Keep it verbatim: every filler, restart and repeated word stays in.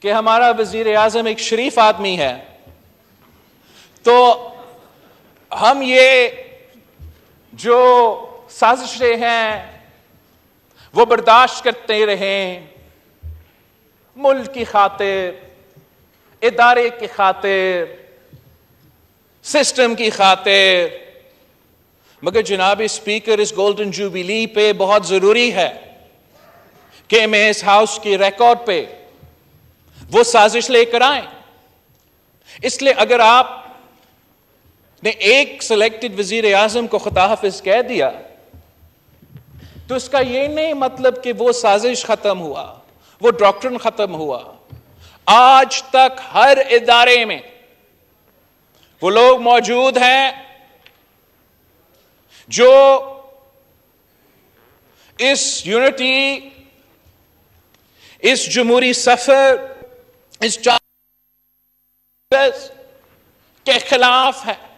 कि हमारा वजीर आजम एक शरीफ आदमी है, तो हम ये जो साजिशें हैं वो बर्दाश्त करते रहें, मुल्क की खातिर, इदारे की खातिर, सिस्टम की खातिर। मगर जनाब स्पीकर, इस गोल्डन जुबिली पे बहुत जरूरी है कि मैं इस हाउस की रिकॉर्ड पे वो साजिश लेकर आए। इसलिए अगर आप ने एक सिलेक्टेड वजीर आजम को खुदा हाफिज कह दिया तो इसका यह नहीं मतलब कि वो साजिश खत्म हुआ, वो डॉक्ट्रिन खत्म हुआ। आज तक हर इदारे में वो लोग मौजूद हैं जो इस यूनिटी, इस जमहूरी सफर, इस के खिलाफ है।